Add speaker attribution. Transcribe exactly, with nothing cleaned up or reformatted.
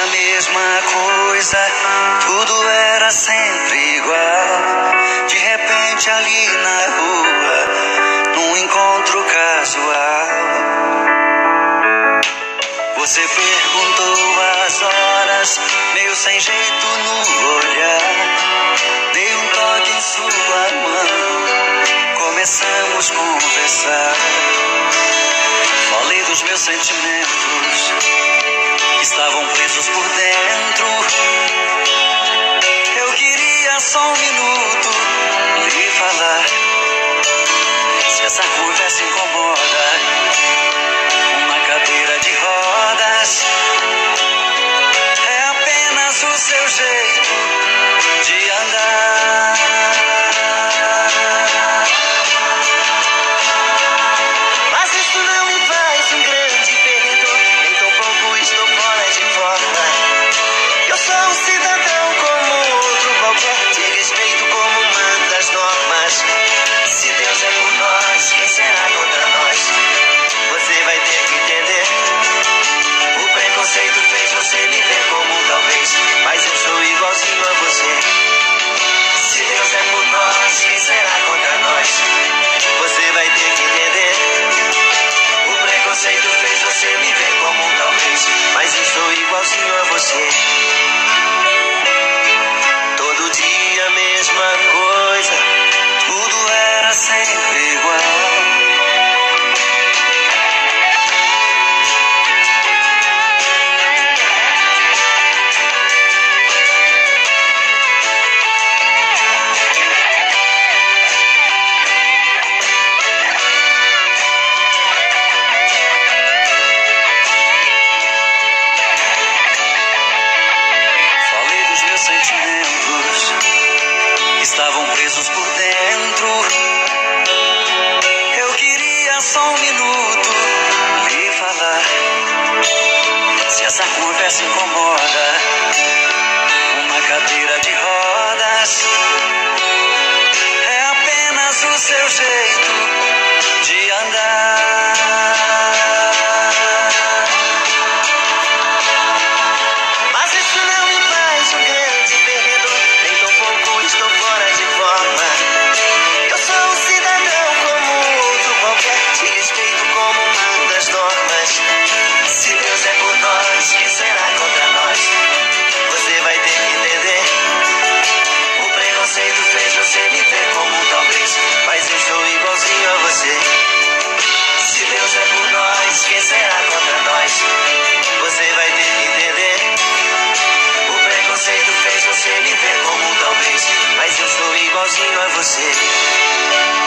Speaker 1: a mesma coisa, tudo era sempre igual. De repente ali na rua, num encontro casual, você perguntou as horas, meio sem jeito no olhar. Dei um toque em sua mão, começamos a conversar. Falei dos meus sentimentos, estavam presos por dentro. Eu queria só um minuto lhe falar. Se essa conversa incomoda, uma cadeira de rodas é apenas o seu jeito de andar. Mas isso não me faz um grande perdedor, nem tão pouco estou fora de forma. Eu sou um cidadão como outro qualquer, te respeito como manda as normas. Se Deus é por nós, quem será contra nós? Você vai ter que entender. O preconceito fez você me ver como um talvez, mas eu sou igualzinho a você. Se Deus é por nós, quem será contra nós? Você vai ter que entender. O preconceito fez você me ver como um talvez, mas eu sou igualzinho a você. Todo dia a mesma coisa, tudo era sempre igual. Estavam presos por dentro. Eu queria só um minuto lhe falar. Se essa conversa incomoda, uma cadeira de rodas é apenas o seu jeito de andar. Mas isso não me faz um grande perdedor, nem tão pouco estou fora de forma. Eu sou um cidadão como outro qualquer, te respeito como manda as normas. Se Deus é por nós, quem será contra nós? Você vai ter que entender. O preconceito fez você me ver como um talvez, mas eu sou igualzinho a você. Se Deus é por nós, quem será contra nós? Você vai ter que entender. O preconceito fez você me ver como um talvez, mas eu sou igualzinho a você.